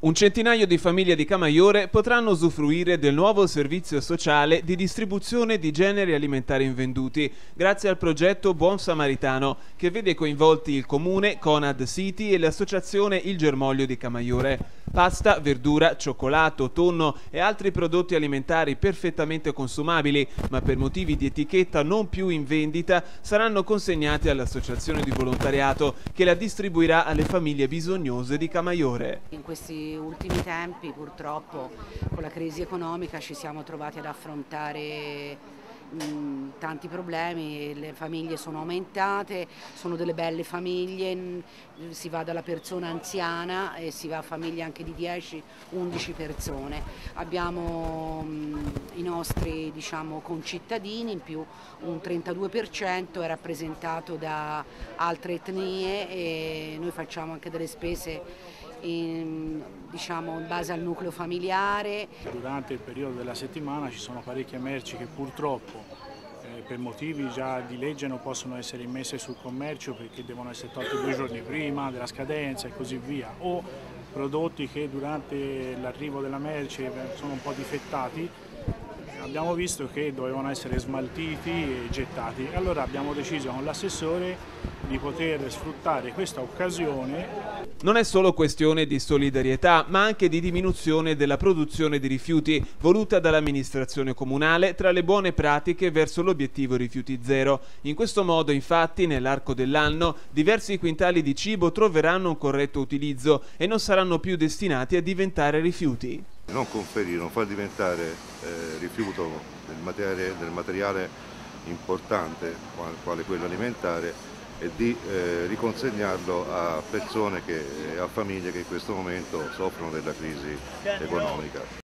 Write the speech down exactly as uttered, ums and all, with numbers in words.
Un centinaio di famiglie di Camaiore potranno usufruire del nuovo servizio sociale di distribuzione di generi alimentari invenduti, grazie al progetto Buon Samaritano, che vede coinvolti il Comune, Conad City e l'associazione Il Germoglio di Camaiore. Pasta, verdura, cioccolato, tonno e altri prodotti alimentari perfettamente consumabili, ma per motivi di etichetta non più in vendita, saranno consegnati all'associazione di volontariato, che la distribuirà alle famiglie bisognose di Camaiore. In questi ultimi tempi, purtroppo, con la crisi economica ci siamo trovati ad affrontare mh, tanti problemi. Le famiglie sono aumentate, sono delle belle famiglie, mh, si va dalla persona anziana e si va a famiglie anche di dieci undici persone. Abbiamo mh, i nostri, diciamo, concittadini, in più un trentadue per cento è rappresentato da altre etnie e noi facciamo anche delle spese In, diciamo, in base al nucleo familiare. Durante il periodo della settimana ci sono parecchie merci che purtroppo eh, per motivi già di legge non possono essere immesse sul commercio perché devono essere tolte due giorni prima della scadenza e così via, o prodotti che durante l'arrivo della merce sono un po' difettati. Abbiamo visto che dovevano essere smaltiti e gettati, allora abbiamo deciso con l'assessore di poter sfruttare questa occasione. Non è solo questione di solidarietà, ma anche di diminuzione della produzione di rifiuti, voluta dall'amministrazione comunale tra le buone pratiche verso l'obiettivo rifiuti zero. In questo modo, infatti, nell'arco dell'anno, diversi quintali di cibo troveranno un corretto utilizzo e non saranno più destinati a diventare rifiuti. Non conferire, non far diventare eh, rifiuto del materiale, del materiale importante, quale, quale quello alimentare, e di eh, riconsegnarlo a persone e a famiglie che in questo momento soffrono della crisi economica.